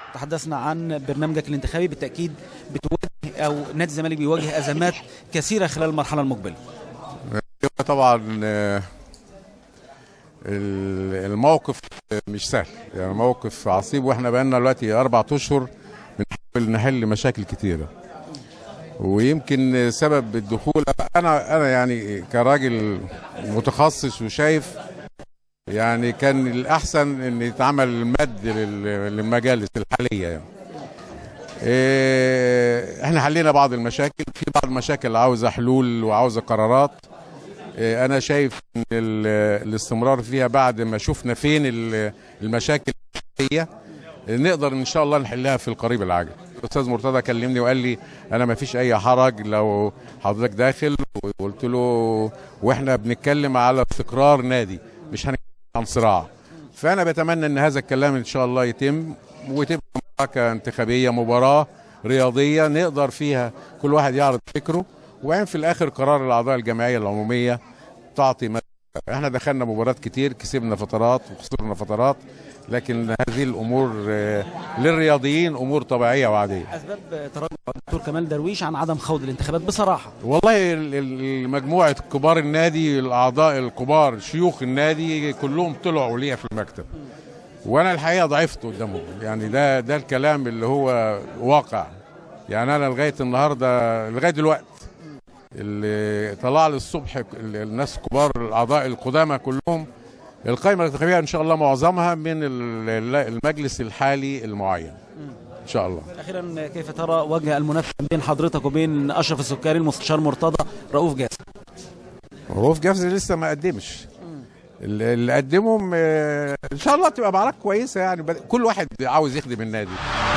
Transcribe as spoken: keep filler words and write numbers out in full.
تحدثنا عن برنامجك الانتخابي، بالتأكيد بتواجه أو نادي الزمالك بيواجه أزمات كثيرة خلال المرحلة المقبلة. طبعا الموقف مش سهل، يعني موقف عصيب، واحنا بقالنا دلوقتي أربع أشهر بنحاول نحل مشاكل كتيرة، ويمكن سبب الدخول أنا أنا يعني كراجل متخصص وشايف يعني كان الأحسن إن يتعمل مد للمجالس الحالية. يعني إيه احنا حلينا بعض المشاكل، في بعض المشاكل عاوزة حلول وعاوزة قرارات. إيه انا شايف ان الاستمرار فيها بعد ما شفنا فين المشاكل الحقيقية نقدر ان شاء الله نحلها في القريب العاجل. الاستاذ مرتضى كلمني وقال لي انا ما فيش اي حرج لو حضرتك داخل، وقلت له واحنا بنتكلم على استقرار نادي مش هنتكلم عن صراع. فانا بتمنى ان هذا الكلام ان شاء الله يتم، وتبقى معركة انتخابية، مباراة رياضية نقدر فيها كل واحد يعرض فكره، وبعدين في الاخر قرار الاعضاء الجمعية العمومية تعطي مدى. احنا دخلنا مباريات كتير، كسبنا فترات وخسرنا فترات، لكن هذه الامور للرياضيين امور طبيعيه وعاديه. اسباب تراجع الدكتور كمال درويش عن عدم خوض الانتخابات بصراحه؟ والله مجموعه كبار النادي، الاعضاء الكبار، شيوخ النادي كلهم طلعوا ليا في المكتب، وانا الحقيقه ضعفت قدامهم. يعني ده ده الكلام اللي هو واقع. يعني انا لغايه النهارده لغايه دلوقتي اللي طلع لي الصبح الناس كبار الاعضاء القدامى كلهم القائمه الانتخابيه ان شاء الله معظمها من المجلس الحالي المعين ان شاء الله. اخيرا، كيف ترى وجه المنافسه بين حضرتك وبين اشرف السكري المستشار مرتضى رؤوف جاسر؟ رؤوف جاسر لسه ما قدمش، اللي قدمهم ان شاء الله تبقى معركه كويسه. يعني كل واحد عاوز يخدم النادي.